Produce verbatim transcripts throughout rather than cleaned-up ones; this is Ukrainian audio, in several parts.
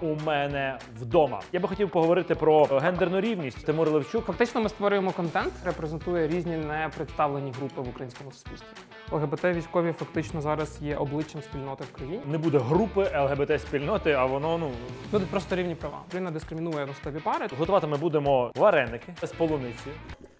у мене вдома. Я би хотів поговорити про гендерну рівність. Тимур Левчук. Фактично ми створюємо контент, репрезентує різні непредставлені групи в українському суспільстві. ЛГБТ-військові фактично зараз є обличчям спільноти в країні. Не буде групи ЛГБТ-спільноти, а воно, ну... Будуть просто рівні права. Україна дискримінує ростові пари. Готувати ми будемо вареники з полуницею.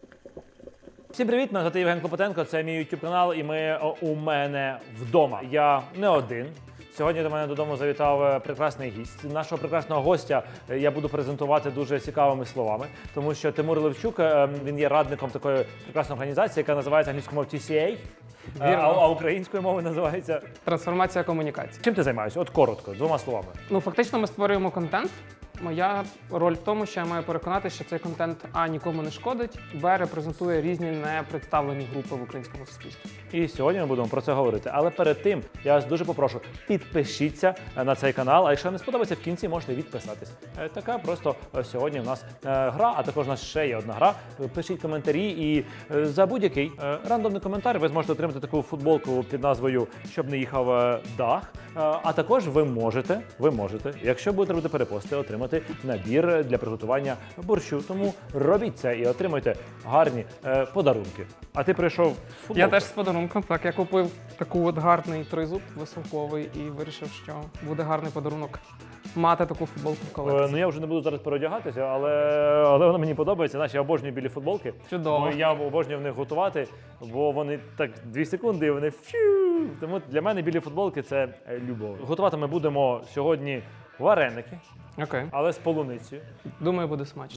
Всім привіт, мене звати Євген Клопотенко, це мій ютуб канал, і ми у мене вдома. Я не один. Сьогодні до мене додому завітав прекрасний гість. Нашого прекрасного гостя я буду презентувати дуже цікавими словами, тому що Тимур Левчук, він є радником такої прекрасної організації, яка називається англійською мовою Ті Сі Ей, а, а українською мовою називається трансформація комунікації. Чим ти займаєшся? От коротко, двома словами. Ну, фактично ми створюємо контент. Моя роль в тому, що я маю переконати, що цей контент а нікому не шкодить, б репрезентує різні непредставлені групи в українському суспільстві. І сьогодні ми будемо про це говорити. Але перед тим я вас дуже попрошу, підпишіться на цей канал, а якщо не сподобається, в кінці можете відписатись. Така просто сьогодні в нас гра, а також у нас ще є одна гра. Пишіть коментарі, і за будь-який рандомний коментар ви зможете отримати таку футболку під назвою «Щоб не їхав дах». А також ви можете, ви можете, якщо будете робити перепости, отримати набір для приготування борщу. Тому робіть це і отримуйте гарні е, подарунки. А ти прийшов з футболкою? Я теж з подарунком. Так, я купив таку от гарний тризуб високовий і вирішив, що буде гарний подарунок мати таку футболку в колекції. Е, ну я вже не буду зараз переодягатися, але, але воно мені подобається. Наші обожнюю білі футболки. Чудово. Я обожнюю в них готувати, бо вони так дві секунди і вони фью. Тому для мене білі футболки – це любов. Готувати ми будемо сьогодні вареники, Окей. але з полуницею. Думаю, буде смачно.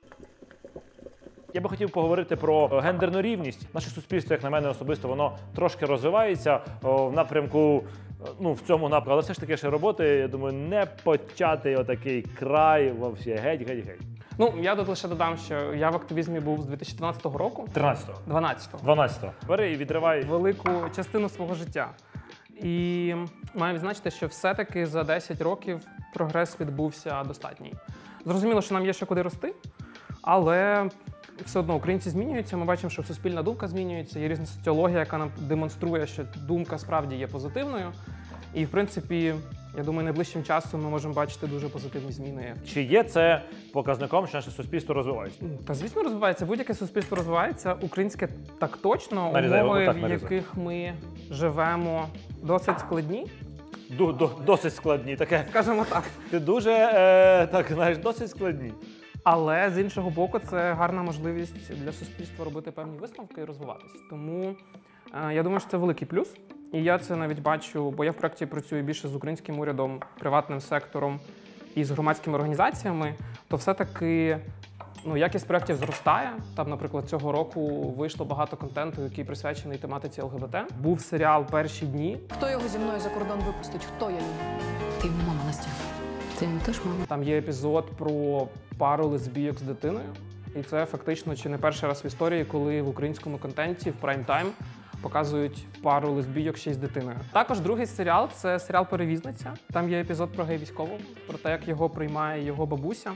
Я би хотів поговорити про гендерну рівність. Наше суспільство, як на мене особисто, воно трошки розвивається о, в напрямку, ну, в цьому напрямку. Але все ж таки ще роботи, я думаю, не почати отакий край вовсі геть-геть-геть. Ну, я тут лише додам, що я в активізмі був з дві тисячі дванадцятого року. тринадцятого. дванадцятого. дванадцятого. Бери і відривай. Велику частину свого життя. І маю відзначити, що все-таки за десять років прогрес відбувся достатній. Зрозуміло, що нам є ще куди рости, але все одно українці змінюються, ми бачимо, що суспільна думка змінюється, є різна соціологія, яка нам демонструє, що думка справді є позитивною. І, в принципі, я думаю, найближчим часом ми можемо бачити дуже позитивні зміни. Чи є це показником, що наше суспільство розвивається? Та, звісно, розвивається. Будь-яке суспільство розвивається. Українське так точно. Нарізай, умови, так, в нарізай. яких ми живемо, досить складні. Ду, до, досить складні. Таке. Скажімо так. Ти дуже, е, так, знаєш, досить складні. Але, з іншого боку, це гарна можливість для суспільства робити певні висновки і розвиватися. Тому е, я думаю, що це великий плюс. І я це навіть бачу, бо я в проєкті працюю більше з українським урядом, приватним сектором і з громадськими організаціями, то все-таки ну, якість проєктів зростає. Там, наприклад, цього року вийшло багато контенту, який присвячений тематиці ЛГБТ. Був серіал «Перші дні». Хто його зі мною за кордон випустить? Хто я йому? Ти йому мама, Настя. Ти йому теж мама. Там є епізод про пару лесбійок з дитиною. І це фактично чи не перший раз в історії, коли в українському контенті в прайм-тайм показують пару лесбійок ще й з дитиною. Також другий серіал – це серіал «Перевізниця». Там є епізод про гей-військового, про те, як його приймає його бабуся.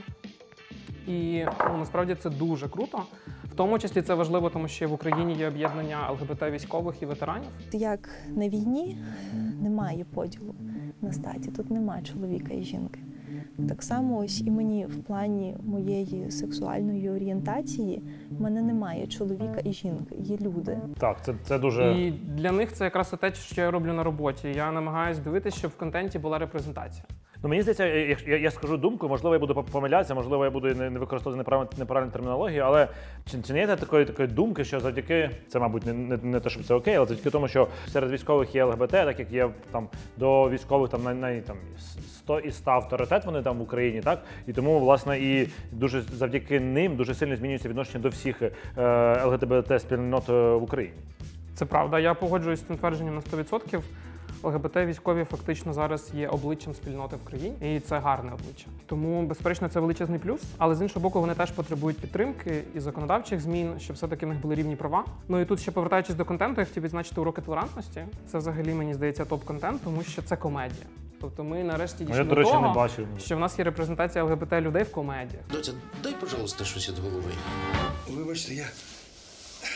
І ну, насправді це дуже круто. В тому числі це важливо, тому що в Україні є об'єднання ЛГБТ-військових і ветеранів. Як на війні немає поділу на статі, тут немає чоловіка і жінки. Так само ось і мені в плані моєї сексуальної орієнтації в мене немає чоловіка і жінки, є люди. Так, це, це дуже... І для них це якраз те, що я роблю на роботі. Я намагаюся дивитися, щоб в контенті була репрезентація. Ну, мені здається, я, я, я скажу думку, можливо, я буду помилятися, можливо, я буду не, не використовувати неправильну, неправильну термінологію, але чи, чи не є такої, такої думки, що завдяки, це, мабуть, не, не, не те, щоб це окей, але завдяки тому, що серед військових є ЛГБТ, так як є там до військових там, на, на, там сто і ста авторитет вони там в Україні, так? І тому, власне, і дуже завдяки ним дуже сильно змінюється відношення до всіх е, ЛГБТ-спільнот в Україні. Це правда. Я погоджуюсь з цим твердженням на сто відсотків. ЛГБТ-військові фактично зараз є обличчям спільноти в країні, і це гарне обличчя. Тому, безперечно, це величезний плюс, але з іншого боку, вони теж потребують підтримки і законодавчих змін, щоб все-таки в них були рівні права. Ну і тут ще повертаючись до контенту, я хотів відзначити уроки толерантності. Це взагалі, мені здається, топ-контент, тому що це комедія. Тобто ми нарешті дійшли до речі, того, не бачив. що в нас є репрезентація ЛГБТ-людей в комедіях. Доця, дай, пожалуйста, щось від голови. Вибачте, я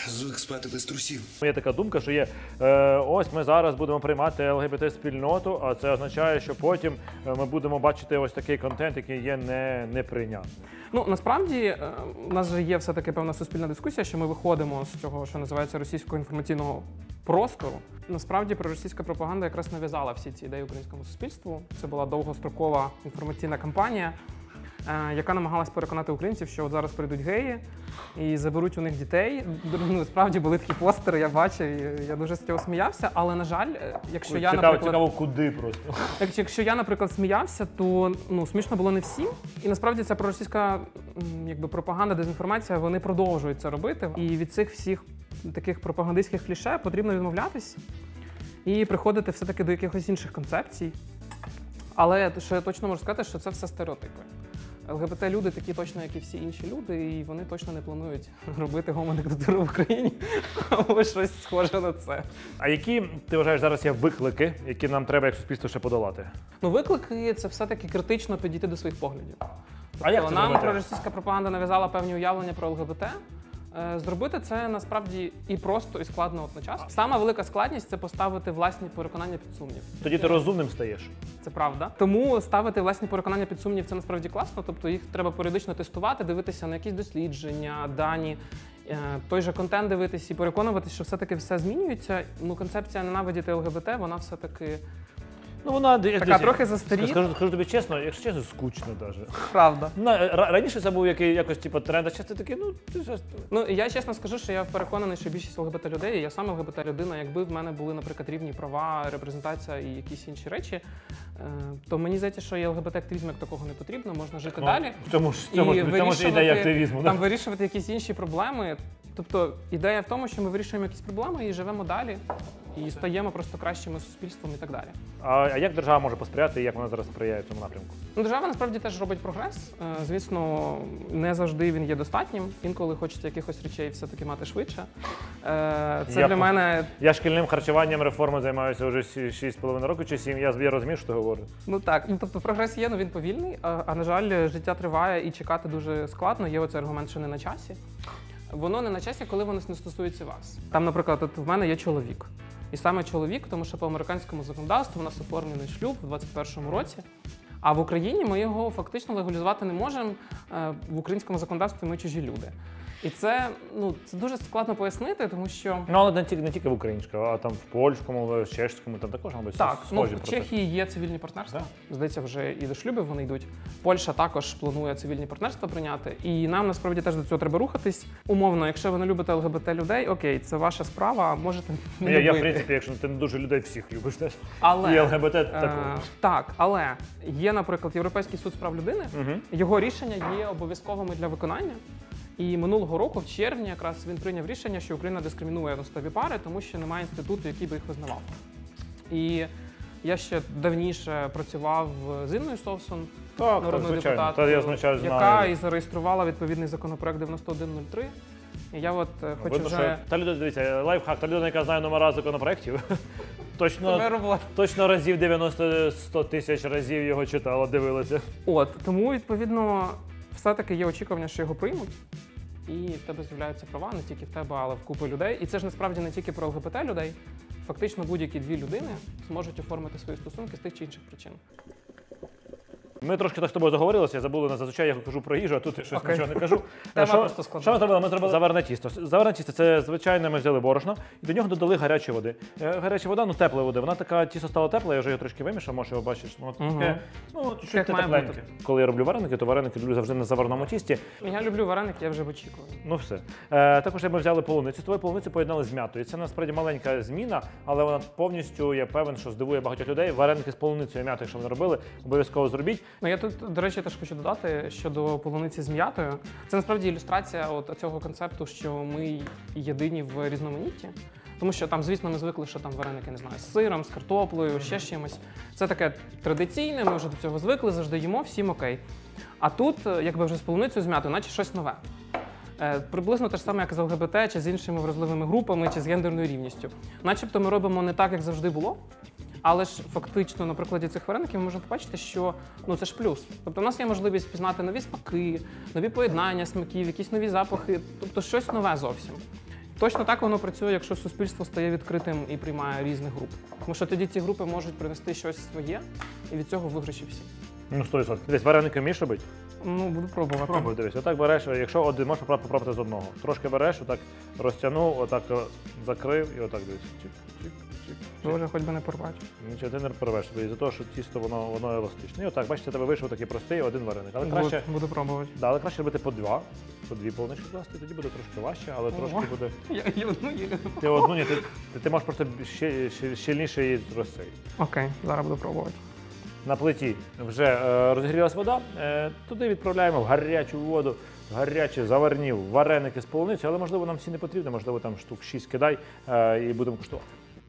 Зудик спати без трусів. Є така думка, що є, е, ось ми зараз будемо приймати ЛГБТ-спільноту, а це означає, що потім е, ми будемо бачити ось такий контент, який є не, неприйнятний. Ну, насправді, е, у нас же є все-таки певна суспільна дискусія, що ми виходимо з цього, що називається російського інформаційного простору. Насправді, проросійська пропаганда якраз нав'язала всі ці ідеї українському суспільству. Це була довгострокова інформаційна кампанія, е, яка намагалась переконати українців, що от зараз прийдуть геї і заберуть у них дітей. Ну, справді були такі постери, я бачив, і я дуже з цього сміявся. Але, на жаль, якщо я, Цікаво, наприклад... цікаво, куди просто. Так, якщо я, наприклад, сміявся, то ну, смішно було не всім. І насправді ця проросійська м, якби, пропаганда, дезінформація, вони продовжують це робити. І від цих всіх таких пропагандистських кліше потрібно відмовлятись і приходити все-таки до якихось інших концепцій. Але що я точно можу сказати, що це все стереотипи. ЛГБТ-люди такі точно, як і всі інші люди, і вони точно не планують робити гомодиктатуру в Україні або щось схоже на це. А які, ти вважаєш, зараз є виклики, які нам треба як суспільство ще подолати? Ну, виклики – це все-таки критично підійти до своїх поглядів. А як це нам зробити? проросійська пропаганда нав'язала певні уявлення про ЛГБТ. Е, Зробити це насправді і просто, і складно одночасно. Сама велика складність – це поставити власні переконання під сумнів. Тоді ти розумним стаєш. Це правда. Тому ставити власні переконання під сумнів – це насправді класно. Тобто їх треба періодично тестувати, дивитися на якісь дослідження, дані, е, той же контент дивитися і переконуватися, що все-таки все змінюється. Ну, концепція ненавидіти ЛГБТ, вона все-таки Ну, вона така трохи застаріла. Скажу, скажу тобі чесно, якщо чесно, скучно навіть. Правда. Раніше це був який, якось типу, тренд, а зараз це такий, ну, ти ж... Ну, і я чесно скажу, що я переконаний, що більшість ЛГБТ-людей, я сам ЛГБТ-людина, якби в мене були, наприклад, рівні права, репрезентація і якісь інші речі, е, то мені здається, що і ЛГБТ-активізму як такого не потрібно, можна жити Ну, далі. В цьому ж, в цьому, і ж- в цьому ж вирішувати- ідея активізму. Там Да? вирішувати якісь інші проблеми. Тобто ідея в тому, що ми вирішуємо якісь проблеми і живемо далі, і стаємо просто кращими суспільством і так далі. А, а як держава може посприяти і як вона зараз сприяє в цьому напрямку? Ну, держава насправді теж робить прогрес. Е, Звісно, не завжди він є достатнім. Інколи хочеться якихось речей все-таки мати швидше. Е, Це Я для по- мене, Я шкільним харчуванням реформи займаюся вже шість з половиною років чи сім. Я, я розумію, що ти говориш. ну так, ну тобто прогрес є, але він повільний. А, а на жаль, життя триває і чекати дуже складно. Є оцей аргумент, що не на часі. Воно не на часі, коли воно не стосується вас. Там, наприклад, от в мене є чоловік. І саме чоловік, тому що по американському законодавству у нас оформлений шлюб у двадцять першому році. А в Україні ми його фактично легалізувати не можемо. Е, В українському законодавстві ми чужі люди. І це, ну, це дуже складно пояснити, тому що Ну, але не тільки, не тільки в українському, а там в польському, в чешському, там також, мабуть, так, ну, схожі в процеси. Чехії є цивільні партнерства. Да? Здається, вже і до шлюбів вони йдуть. Польща також планує цивільні партнерства прийняти. І нам насправді теж до цього треба рухатись. Умовно, якщо ви не любите ЛГБТ людей, окей, це ваша справа, можете не Я, я, в любити. принципі, якщо ти не дуже людей всіх любиш, теж. Але, І ЛГБТ е, також. так, але є, наприклад, Європейський суд з прав людини. Мгм. Його рішення є обов'язковими для виконання. І минулого року, в червні, якраз він прийняв рішення, що Україна дискримінує одностатеві пари, тому що немає інституту, який би їх визнавав. І я ще давніше працював з Інною Совсон, Так, так, народною звичайно. депутаткою, Та я, звичайно, яка знаю. і зареєструвала відповідний законопроект дев'яносто один нуль три. І я от е, хочу Видно, вже... що та людина, дивіться, лайфхак, та людина, яка знає номера законопроєктів, точно, Себе робота. точно разів дев'яносто сто тисяч разів його читала, дивилася. От, тому, відповідно, все-таки є очікування, що його приймуть. І в тебе з'являються права не тільки в тебе, але в купи людей. І це ж насправді не тільки про ЛГБТ людей. Фактично будь-які дві людини зможуть оформити свої стосунки з тих чи інших причин. Ми трошки так з тобою заговорилися, я забули, на зазвичай я кажу про їжу, а тут я щось Окей. нічого не кажу. Тема що, просто складна. що ми зробили? Ми зробили заварне тісто. Заварне тісто – це звичайне, ми взяли борошно і до нього додали гарячої води. Е, Гаряча вода, ну теплої води. Вона така, тісто стало тепле, я вже його трошки вимішав, може його бачиш. Ну, от Мгм. таке, ну, чуть-чуть Як має тепленьке. Коли я роблю вареники, то вареники роблю завжди на заварному тісті. Я люблю вареники, я вже в очікуванні. Ну все. Е, також ми взяли полуницю. Твою полуницю поєднали з м'ятою. Це насправді маленька зміна, але вона повністю, я певен, що здивує багатьох людей. Вареники з полуницею і м'ятою, якщо ви не робили, обов'язково зробіть. Ну я тут, до речі, теж хочу додати щодо полуниці з м'ятою. Це насправді ілюстрація от цього концепту, що ми єдині в різноманітті. Тому що там, звісно, ми звикли, що там вареники, не знаю, з сиром, з картоплею, ще з чимось. Це таке традиційне, ми вже до цього звикли, завжди їмо, всім окей. А тут, якби вже з полуницею з м'ятою, наче щось нове. Е, приблизно те ж саме, як з ЛГБТ, чи з іншими вразливими групами, чи з гендерною рівністю. Начебто ми робимо не так, як завжди було. Але ж фактично на прикладі цих вареників ми можемо побачити, що ну це ж плюс. Тобто в нас є можливість пізнати нові смаки, нові поєднання смаків, якісь нові запахи, тобто щось нове зовсім. Точно так воно працює, якщо суспільство стає відкритим і приймає різних груп. Тому що тоді ці групи можуть принести щось своє, і від цього виграші всі. Ну, сто відсотків. Десь вареники вмієш робити? Ну, буду пробувати. Пробуй, дивись. Отак береш, якщо один, можеш попробувати попробувати з одного. Трошки береш, отак розтягнув, отак о, закрив і отак дивись. Чик, чик, чик. Боже, хоч би не порвати. Нічого, ти не порвеш собі, із-за того, що тісто воно, воно еластичне. І отак, бачите, тебе вийшов такий простий один вареник. Але краще, Буду, буду пробувати. да, але краще робити по два, по дві полунички класти, тоді буде трошки важче, але трошки буде. Я, я одну їм. Ти одну, ні, ти, ти, ти можеш просто ще, ще, щільніше її розцей. Окей, зараз буду пробувати. На плиті вже е, розігрілась вода, е, туди відправляємо в гарячу воду, в гарячі заварні вареники з полуницею, але можливо нам всі не потрібно, можливо там штук шість кидай е, і будемо куштувати.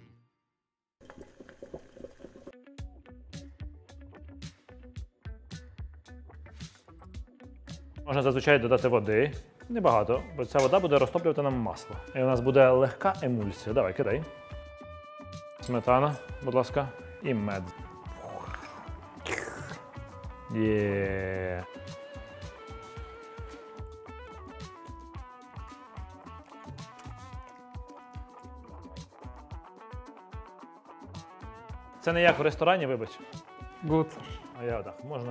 Можна зазвичай додати води, небагато, бо ця вода буде розтоплювати нам масло. І у нас буде легка емульсія. Давай, кидай. Сметана, будь ласка, і мед. Є. Це не як в ресторані, вибач. Гуд. А я так, можна.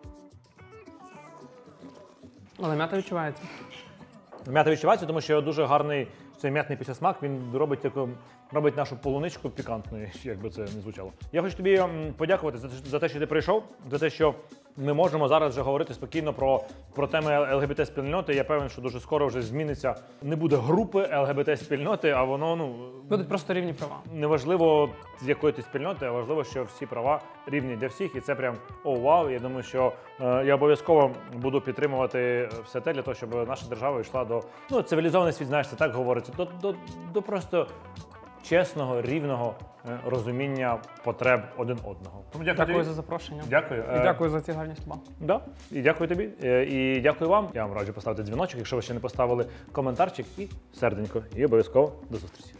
Але м'ята відчувається. М'ята відчувається, тому що дуже гарний цей м'ятний післясмак, він робить таку, робить нашу полуничку пікантною, як би це не звучало. Я хочу тобі м, подякувати за, те- за те, що ти прийшов, за те, що ми можемо зараз вже говорити спокійно про, про теми ЛГБТ-спільноти. Я певен, що дуже скоро вже зміниться. Не буде групи ЛГБТ-спільноти, а воно, ну, Будуть просто рівні права. неважливо, з якої ти спільноти, а важливо, що всі права рівні для всіх. І це прям о, вау. Я думаю, що е, я обов'язково буду підтримувати все те для того, щоб наша держава йшла до ну, цивілізований світ, знаєш, це так говориться, до, до, до просто чесного, рівного е, розуміння потреб один одного. Тому дякую, Дякую тобі. за запрошення. Дякую. І Е, дякую за ці гарні слова. Да. І дякую тобі. Е, І дякую вам. Я вам раджу поставити дзвіночок, якщо ви ще не поставили коментарчик і серденько. І обов'язково до зустрічі.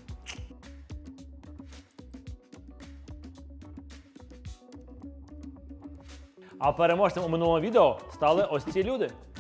А переможцем у минулому відео стали ось ці люди.